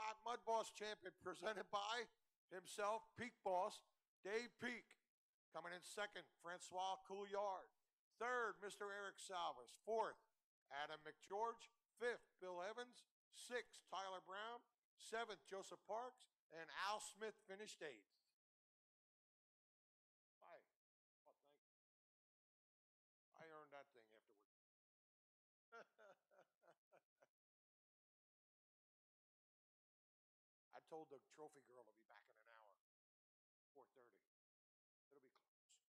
Hot Mud Boss champion presented by himself, Peak Boss, Dave Peak. Coming in second, Francois Couillard. Third, Mr. Eric Salvas. Fourth, Adam McGeorge. Fifth, Bill Evans. Sixth, Tyler Brown. Seventh, Joseph Parks. And Al Smith finished eighth. Hi. Oh, thank you. I earned that thing afterward. I told the trophy girl to be back in an hour, 4:30. It'll be close.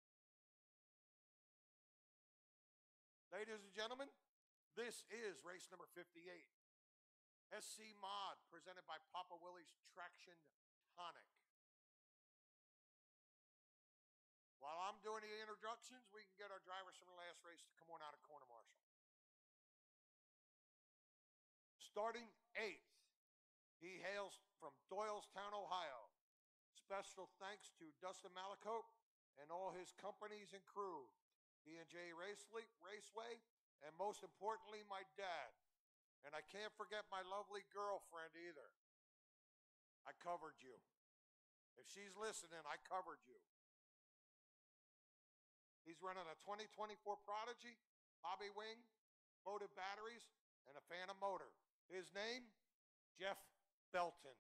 Ladies and gentlemen, this is race number 58. SC Mod, presented by Papa Willie's Traction Tonic. While I'm doing the introductions, we can get our drivers from the last race to come on out of corner marshal. Starting eighth, he hails from Doylestown, Ohio. Special thanks to Dustin Malacote and all his companies and crew, D&J Raceway, and most importantly, my dad. And I can't forget my lovely girlfriend either. I covered you. If she's listening, I covered you. He's running a 2024 Prodigy, Hobby Wing, Motive Batteries, and a Phantom motor. His name, Jeff Belton.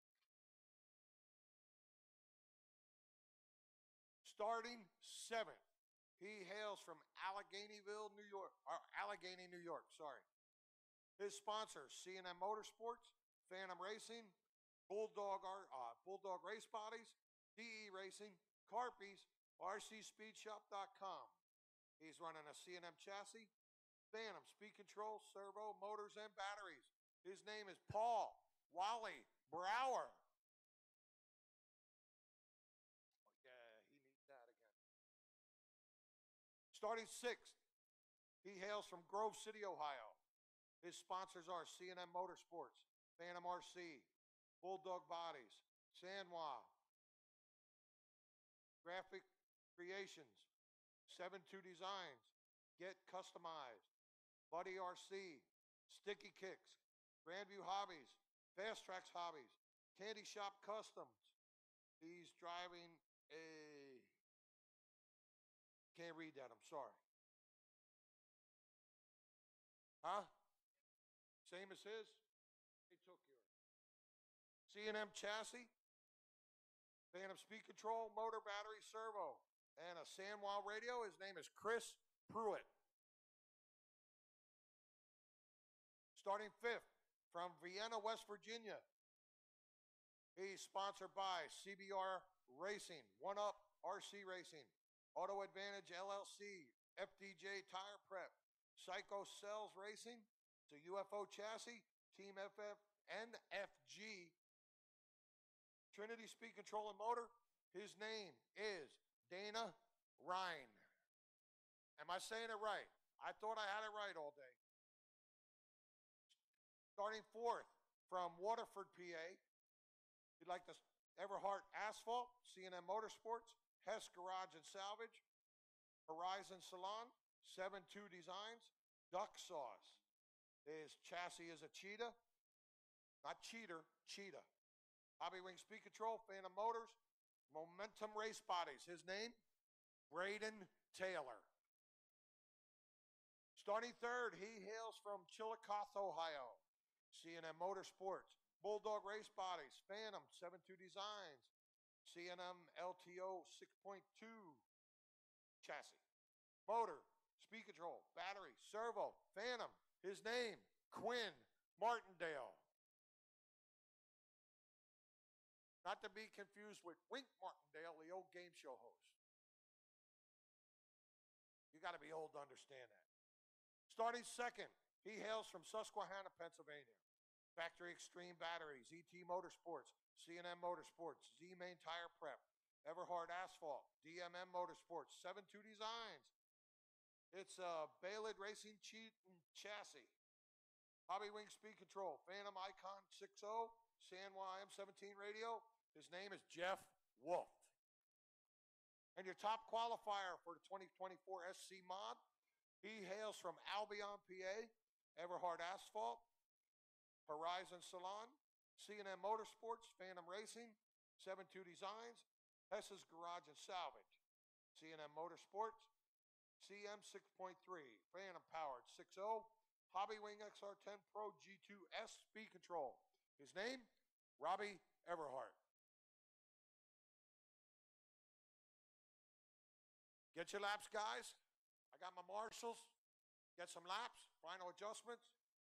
Starting seventh, he hails from Allegheny, New York, sorry. His sponsors, C&M Motorsports, Phantom Racing, Bulldog Race Bodies, DE Racing, Carpies, RCSpeedShop.com. He's running a C&M chassis, Phantom Speed Control, Servo, Motors, and Batteries. His name is Paul Wally Brower. Oh, yeah, he needs that again. Starting sixth, he hails from Grove City, Ohio. His sponsors are C&M Motorsports, Phantom RC, Bulldog Bodies, Sanwa, Graphic Creations, 7-2 Designs, Get Customized, Buddy RC, Sticky Kicks, Grandview Hobbies, Fast Tracks Hobbies, Candy Shop Customs. He's driving a... Can't read that, I'm sorry. Huh? Same as his? He took yours. C&M chassis, Phantom Speed Control, Motor Battery Servo, and a Sanwa radio. His name is Chris Pruitt. Starting fifth, from Vienna, West Virginia. He's sponsored by CBR Racing, One Up RC Racing, Auto Advantage LLC, FDJ Tire Prep, Psycho Cells Racing, it's a UFO chassis, Team FF, NFG, Trinity Speed Control and Motor. His name is Dana Ryan. Am I saying it right? I thought I had it right all day. Starting fourth, from Waterford, PA. You'd like the Everhart Asphalt, C&M Motorsports, Hess Garage and Salvage, Horizon Salon, 7-2 Designs, Duck Sauce. His chassis is a Cheetah, not Cheater, Cheetah. Hobby Wing Speed Control, Phantom Motors, Momentum Race Bodies. His name, Braden Taylor. Starting third, he hails from Chillicothe, Ohio. C&M Motorsports, Bulldog Race Bodies, Phantom 7-2 Designs, C&M LTO 6.2 chassis, motor, speed control, battery, servo, Phantom. His name, Quinn Martindale. Not to be confused with Wink Martindale, the old game show host. You got to be old to understand that. Starting second, he hails from Susquehanna, Pennsylvania. Factory Extreme Batteries, ET Motorsports, C&M Motorsports, Z-Main Tire Prep, Everhard Asphalt, DMM Motorsports, 7-2 Designs. It's a Baylid Racing chassis. Hobby Wing Speed Control, Phantom Icon 6.0, Sanwa M17 radio. His name is Jeff Wolf. And your top qualifier for the 2024 SC Mod, he hails from Albion, PA, Everhard Asphalt, Horizon Salon, C&M Motorsports, Phantom Racing, 7-2 Designs, Hess's Garage and Salvage, C&M Motorsports, CM 6.3, Phantom Powered 6.0, Hobbywing XR10 Pro G2S Speed Control. His name, Robbie Everhart. Get your laps, guys. I got my marshals. Get some laps, final adjustments.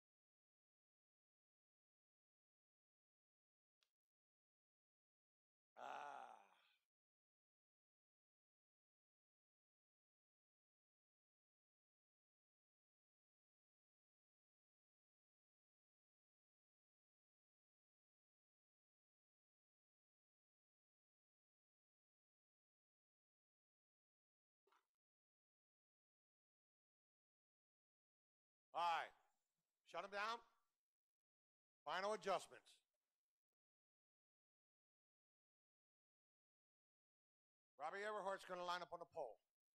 All right. Shut them down. Final adjustments. Robbie Everhart's going to line up on the pole.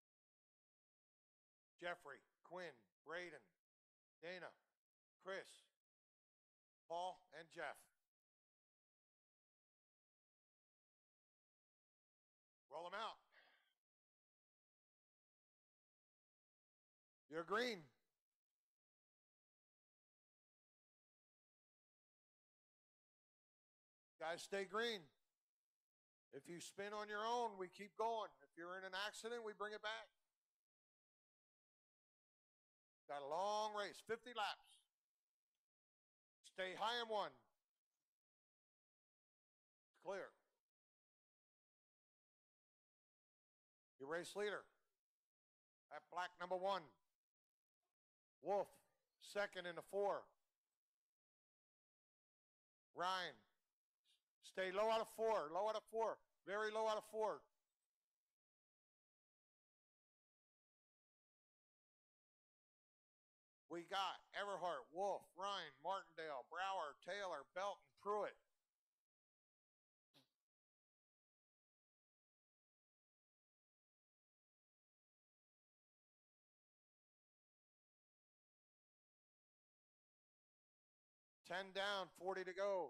Jeffrey, Quinn, Braden, Dana, Chris, Paul, and Jeff. Roll them out. You're green. Guys, stay green. If you spin on your own, we keep going. If you're in an accident, we bring it back. Got a long race, 50 laps. Stay high in one. Clear. Your race leader. That black number 1. Wolf, second in the 4. Ryan, stay low out of 4, low out of 4, very low out of 4. We got Everhart, Wolf, Ryan, Martindale, Brower, Taylor, Belton, Pruitt. Ten down, 40 to go.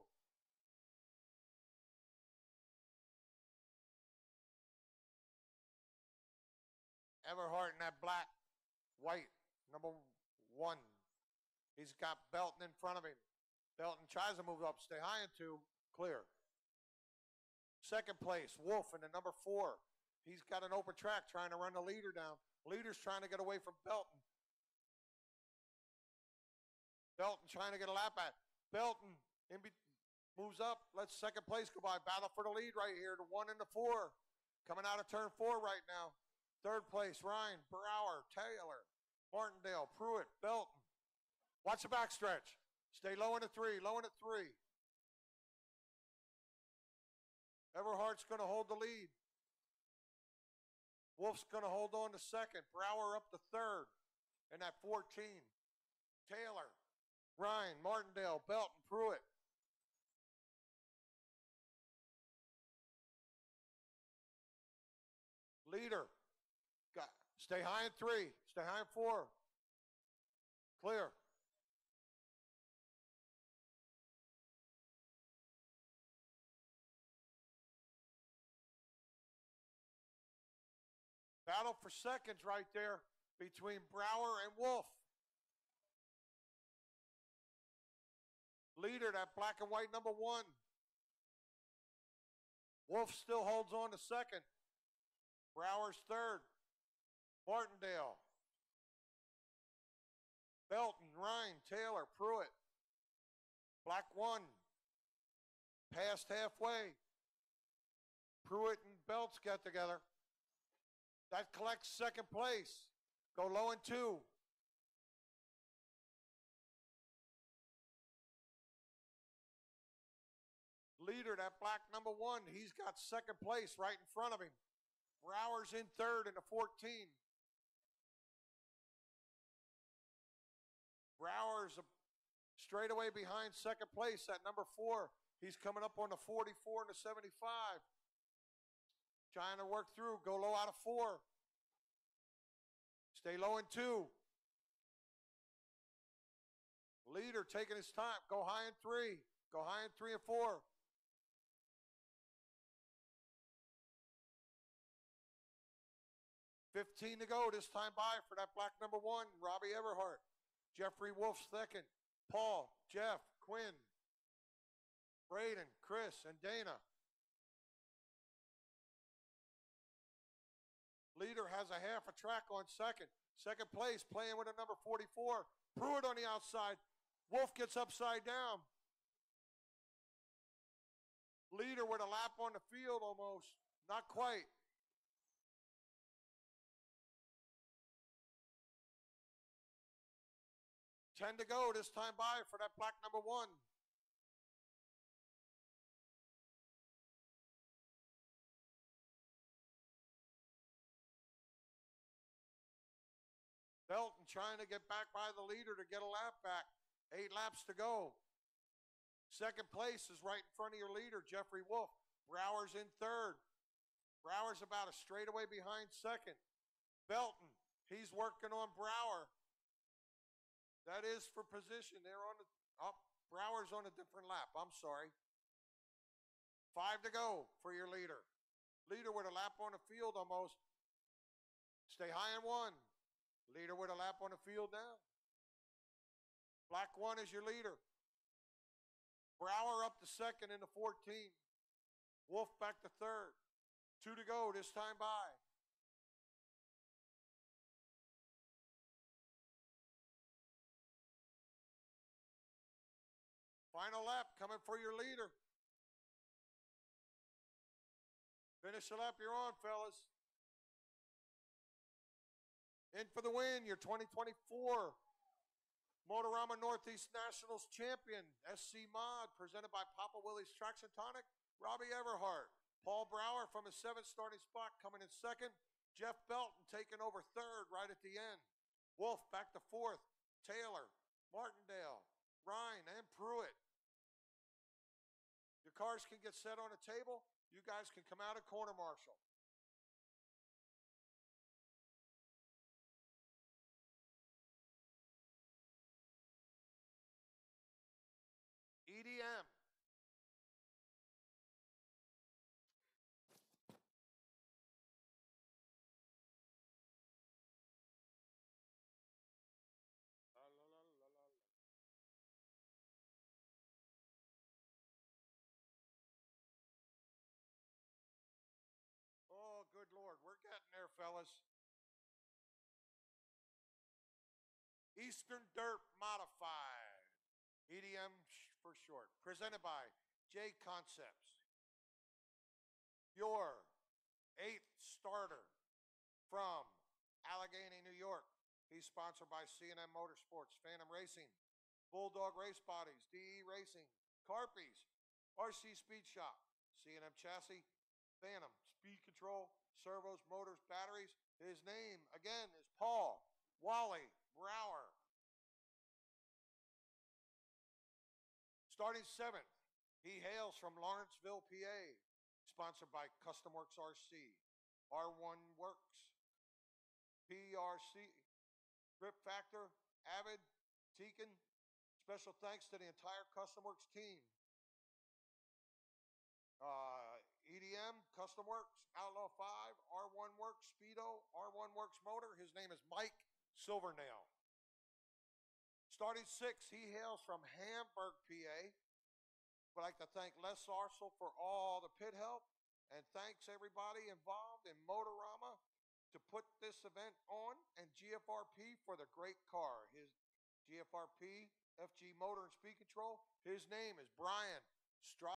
Everhart in that black, white, number 1. He's got Belton in front of him. Belton tries to move up, stay high in 2, clear. Second place, Wolf in the number 4. He's got an open track trying to run the leader down. Leader's trying to get away from Belton. Belton trying to get a lap at. Belton moves up, lets second place go by. Battle for the lead right here, the 1 and the 4. Coming out of turn 4 right now. Third place, Ryan, Brower, Taylor, Martindale, Pruitt, Belton. Watch the backstretch. Stay low in the 3, low in the 3. Everhart's going to hold the lead. Wolf's going to hold on to second. Brower up to third in that 14. Taylor, Ryan, Martindale, Belton, Pruitt. Leader. Stay high in 3. Stay high in 4. Clear. Battle for seconds right there between Brower and Wolf. Leader, that black and white number 1. Wolf still holds on to second. Brower's third. Martindale. Belton, Ryan, Taylor, Pruitt. Black 1. Past halfway. Pruitt and Belts get together. That collects second place. Go low in 2. Leader, that black number 1, he's got second place right in front of him. Brower's in third in the 14. Brower's straight away behind second place at number 4. He's coming up on the 44 and the 75. Trying to work through, go low out of 4. Stay low in 2. Leader taking his time, go high in 3. Go high in 3 and 4. $15 to go. This time by for that black number 1, Robbie Everhart. Jeffrey Wolf second. Paul, Jeff, Quinn, Braden, Chris, and Dana. Leader has a half a track on second. Second place, playing with a number 44. Pruitt on the outside. Wolf gets upside down. Leader with a lap on the field almost. Not quite. $10 to go. This time by for that black number 1. Belton trying to get back by the leader to get a lap back. 8 laps to go. Second place is right in front of your leader, Jeffrey Wolf. Brower's in third. Brower's about a straightaway behind second. Belton, he's working on Brower. That is for position. They're on the, Brower's on a different lap. I'm sorry. 5 to go for your leader. Leader with a lap on the field almost. Stay high in 1. Leader with a lap on the field now. Black 1 is your leader. Brower up to second in the 14. Wolf back to third. 2 to go, this time by. Final lap coming for your leader. Finish the lap you're on, fellas. In for the win, your 2024 Motorama Northeast Nationals champion, SC Mod, presented by Papa Willie's Traction Tonic, Robbie Everhart. Paul Brower from his 7th starting spot coming in second. Jeff Belton taking over third right at the end. Wolf back to fourth. Taylor, Martindale, Ryan, and Pruitt. Your cars can get set on a table. You guys can come out and corner marshal. EDM. Oh, good Lord. We're getting there, fellas. Eastern Dirt Modified. EDM for short. Presented by J Concepts. Your 8th starter from Allegheny, New York. He's sponsored by C&M Motorsports, Phantom Racing, Bulldog Race Bodies, DE Racing, Carpies, RC Speed Shop, C&M Chassis, Phantom, Speed Control, Servos, Motors, Batteries. His name, again, is Paul Wally Brower. Starting 7th, he hails from Lawrenceville, PA, sponsored by Custom Works RC, R1 Works, PRC, Grip Factor, Avid, Tekin. Special thanks to the entire Custom Works team. EDM, Custom Works, Outlaw 5, R1 Works, Speedo, R1 Works Motor. His name is Mike Silvernail. Starting 6th, he hails from Hamburg, PA. I'd like to thank Les Arsel for all the pit help, and thanks everybody involved in Motorama to put this event on, and GFRP for the great car. His GFRP, FG Motor and Speed Control, his name is Brian Stroud.